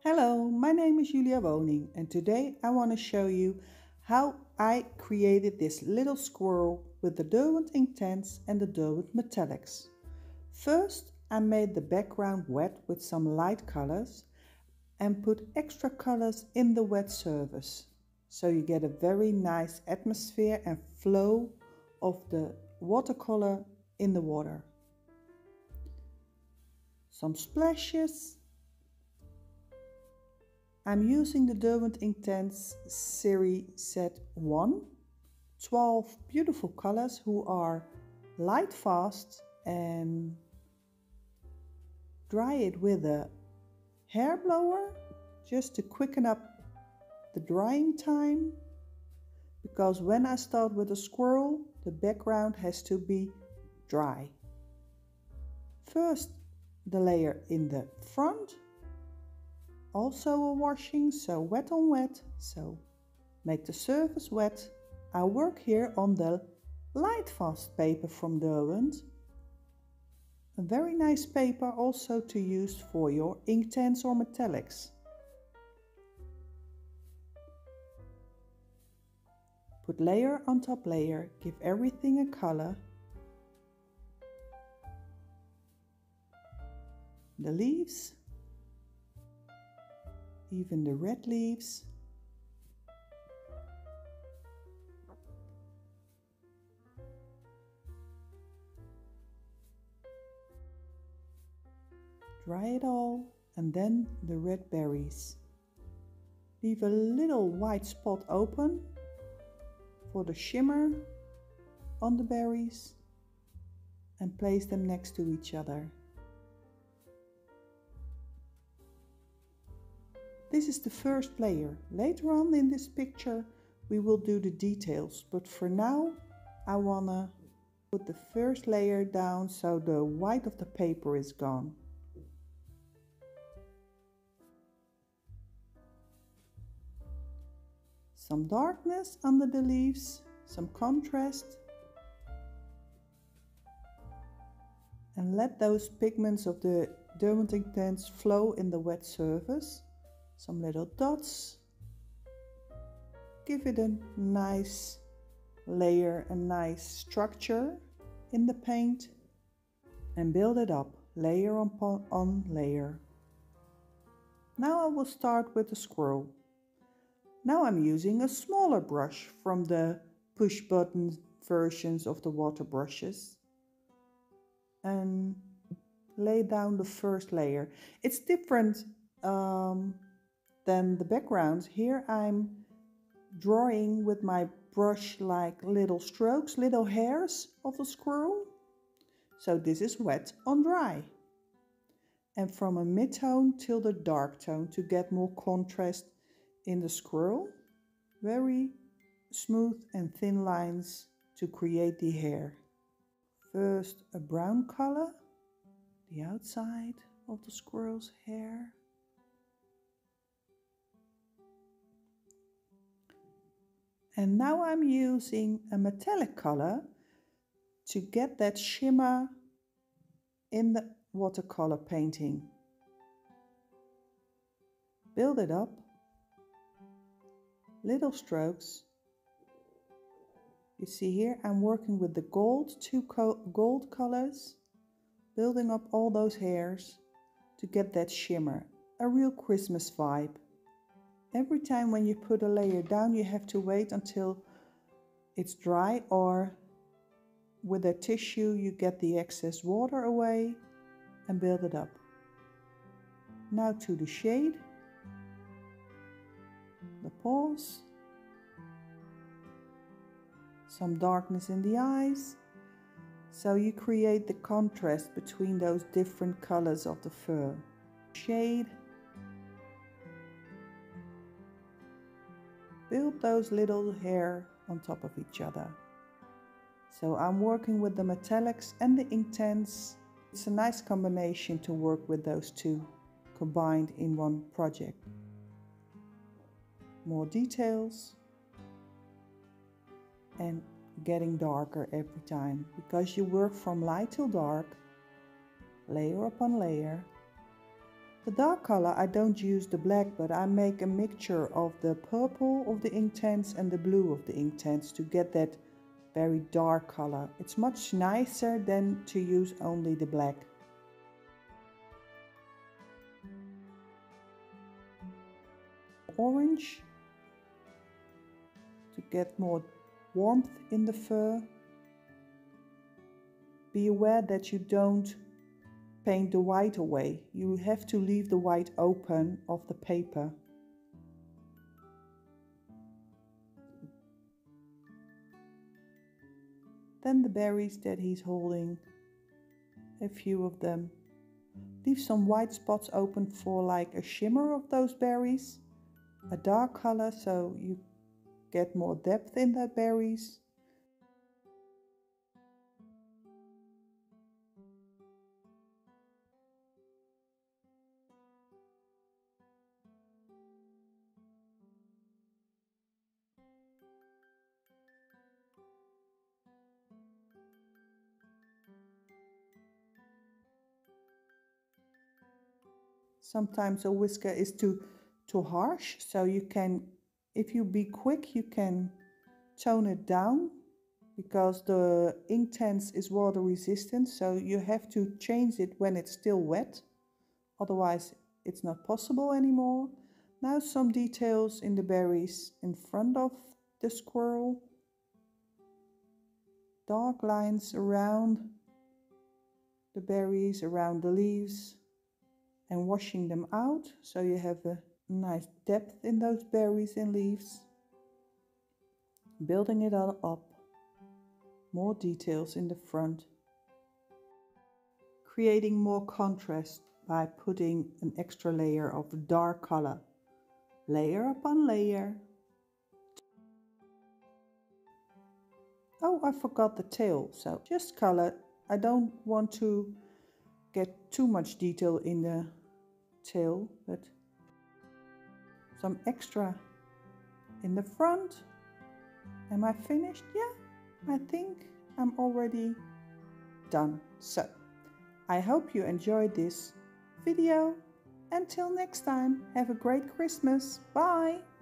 Hello, my name is Julia Woning and today I want to show you how I created this little squirrel with the Derwent Inktense and the Derwent Metallics. First, I made the background wet with some light colors and put extra colors in the wet surface, so you get a very nice atmosphere and flow of the watercolor in the water. Some splashes. I'm using the Derwent Inktense series set 1, 12 beautiful colors who are light fast, and dry it with a hair blower just to quicken up the drying time, because when I start with a squirrel the background has to be dry. First the layer in the front, also a washing, so wet on wet, so make the surface wet. I work here on the light fast paper from Derwent, a very nice paper also to use for your Inktense or metallics. Put layer on top layer, give everything a color. The leaves, even the red leaves. Dry it all, and then the red berries. Leave a little white spot open for the shimmer on the berries and place them next to each other. This is the first layer. Later on in this picture we will do the details, but for now I wanna put the first layer down so the white of the paper is gone. Some darkness under the leaves, some contrast, and let those pigments of the Derwent Inktense flow in the wet surface. Some little dots. Give it a nice layer, a nice structure in the paint, and build it up layer on layer. Now I will start with the squirrel. Now I'm using a smaller brush from the push button versions of the water brushes and lay down the first layer. It's different than the background. Here I'm drawing with my brush like little strokes, little hairs of a squirrel. So this is wet on dry. And from a mid-tone till the dark tone to get more contrast in the squirrel. Very smooth and thin lines to create the hair. First a brown color, the outside of the squirrel's hair. And now I'm using a metallic color to get that shimmer in the watercolor painting. Build it up. Little strokes. You see here I'm working with the gold, two gold colors, building up all those hairs to get that shimmer, a real Christmas vibe. Every time when you put a layer down you have to wait until it's dry, or with a tissue you get the excess water away and build it up. Now to the shade. The paws, some darkness in the eyes, so you create the contrast between those different colors of the fur. Shade, build those little hair on top of each other. So I'm working with the metallics and the Inktense. It's a nice combination to work with those two combined in one project. More details and getting darker every time, because you work from light till dark, layer upon layer. The dark color, I don't use the black, but I make a mixture of the purple of the Inktense and the blue of the Inktense to get that very dark color. It's much nicer than to use only the black. Orange to get more warmth in the fur. Be aware that you don't paint the white away. You have to leave the white open of the paper. Then the berries that he's holding, a few of them. Leave some white spots open for like a shimmer of those berries. A dark color so you get more depth in the berries. Sometimes a whisker is too harsh, so you can, if you be quick, you can tone it down because the Inktense is water resistant, so you have to change it when it's still wet, otherwise it's not possible anymore. Now some details in the berries in front of the squirrel, dark lines around the berries, around the leaves, and washing them out so you have a nice depth in those berries and leaves. Building it all up, more details in the front. Creating more contrast by putting an extra layer of dark color, layer upon layer. Oh, I forgot the tail, so just color. I don't want to get too much detail in the tail, but some extra in the front. Am I finished? Yeah, I think I'm already done. So I hope you enjoyed this video. Until next time, have a great Christmas. Bye.